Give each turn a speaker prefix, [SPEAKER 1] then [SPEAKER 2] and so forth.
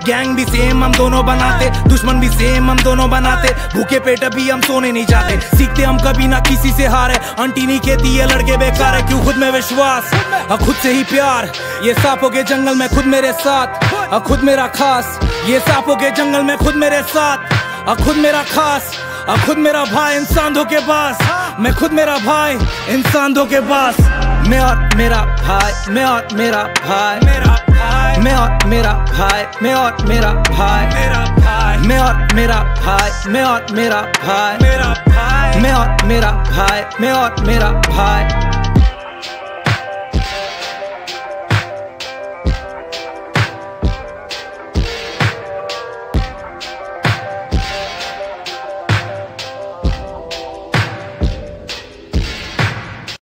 [SPEAKER 1] Gang भी same हम दोनों बनाते, दुश्मन भी सेम हम दोनों बनाते, भूखे पेट भी हम सोने नहीं जाते, सीखते हम कभी ना किसी से हारे। आंटी नहीं कहती ये लड़के बेकार है, क्यों खुद में विश्वास खुद से ही प्यार। ये सांपों के जंगल में खुद मेरे साथ खुद मेरा खास, ये सांपों के जंगल में खुद मेरे साथ खुद मेरा खास, खुद मेरा भाई इंसानों के पास, मैं खुद मेरा भाई इंसानों के पास। मैं और मेरा भाई, मैं और मेरा भाई, मेरा भाई, मैं और मेरा भाई, मैं और मेरा भाई, मेरा भाई, मैं और मेरा भाई, मैं और मेरा भाई, मेरा भाई, मैं और मेरा भाई, मैं और मेरा भाई।